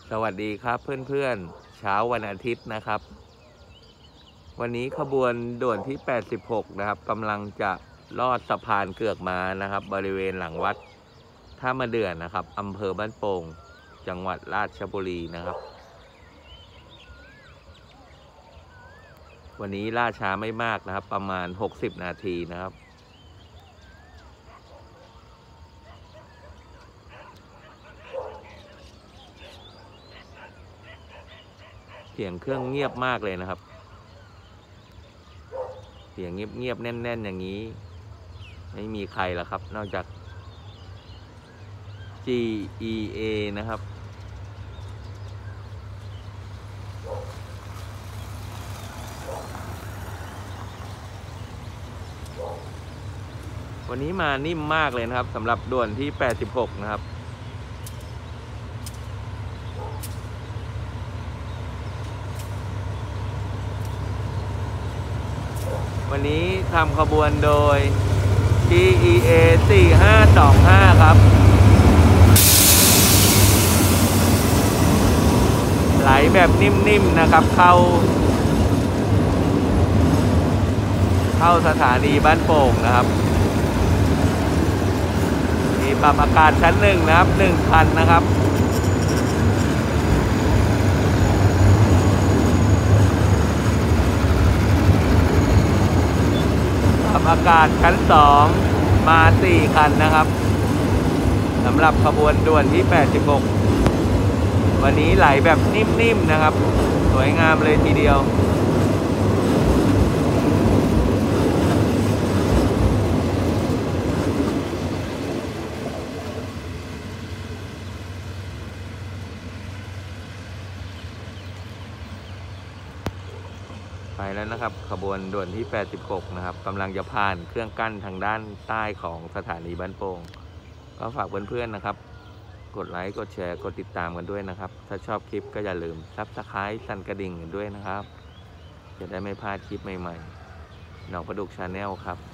สวัสดีครับเพื่อนๆเช้าวันอาทิตย์นะครับวันนี้ขบวนด่วนที่86นะครับกำลังจะลอดสะพานเกือกม้านะครับบริเวณหลังวัดท่ามะเดื่อนะครับอำเภอบ้านโป่งจังหวัดราชบุรีนะครับวันนี้ล่าช้าไม่มากนะครับประมาณ60นาทีนะครับเสียงเครื่องเงียบมากเลยนะครับเสียงเงียบๆแน่นๆอย่างนี้ไม่มีใครแล้วครับนอกจาก GEA นะครับวันนี้มานิ่มมากเลยนะครับสำหรับด่วนที่86นะครับวันนี้ทำขบวนโดย GEA 4525ครับไหลแบบนิ่มๆนะครับเข้าสถานีบ้านโป่งนะครับมีปรับอากาศชั้น1นะครับ1คันนะครับปรับอากาศชั้น2มา4คันนะครับสำหรับขบวนด่วนที่86วันนี้ไหลแบบนิ่มๆนะครับสวยงามเลยทีเดียวไปแล้วนะครับขบวนด่วนที่86นะครับกำลังจะผ่านเครื่องกั้นทางด้านใต้ของสถานีบ้านโป่งก็ฝากเพื่อนๆนะครับกดไลค์กดแชร์กดติดตามกันด้วยนะครับถ้าชอบคลิปก็อย่าลืมSubscribeสั่นกระดิ่งกันด้วยนะครับจะได้ไม่พลาดคลิปใหม่ๆหนองประดุกชาแนลครับ